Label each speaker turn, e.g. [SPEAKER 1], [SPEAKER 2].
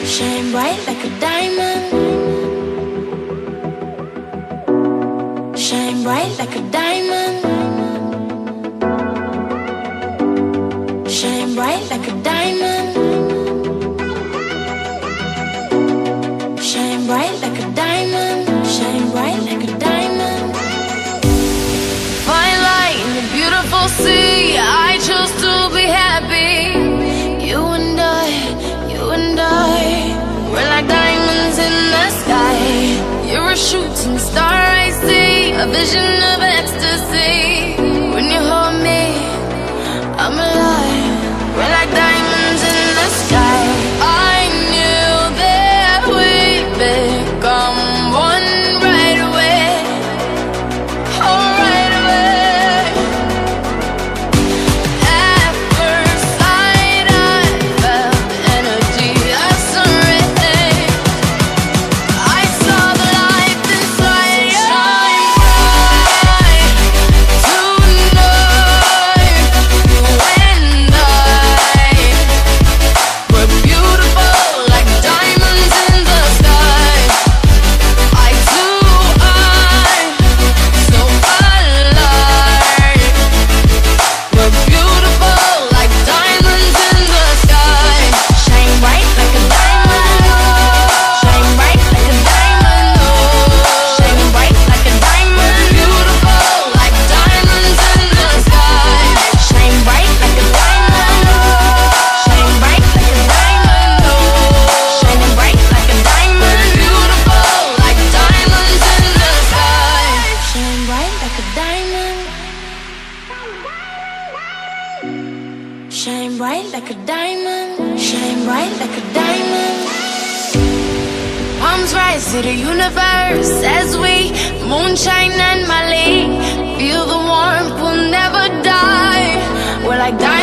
[SPEAKER 1] Shine bright like a diamond. Shine bright like a diamond. Shine bright like a diamond. Shine bright like a diamond. Shine bright like a diamond.
[SPEAKER 2] Fine light in the beautiful sea, I chose to be happy. You and I, we're like diamonds in the sky. You're a shooting star I see, a vision of ecstasy. When you hold me, I'm alive. We're like diamonds in the sky. I knew that we'd become one right away. Oh, right away. At first sight, I felt the energy of sun rays. I saw the light inside your eyes. Tonight, you and I were beautiful like diamonds in the sky. Eye to eye, so alive. We're beautiful like diamonds in the sky.
[SPEAKER 1] Shine bright like a diamond. Shine bright like a diamond. Shine bright like a diamond.
[SPEAKER 2] Beautiful like diamonds in the sky.
[SPEAKER 1] Shine bright like a diamond. Shine bright like a diamond. Shining bright like a diamond.
[SPEAKER 2] Beautiful like diamonds in the sky.
[SPEAKER 1] Shine bright like a diamond. Shine bright like a diamond. Shine bright like a diamond.
[SPEAKER 2] Palms rise to the universe as we moonshine and Mali. Feel the warmth, we'll never die. We're like diamonds.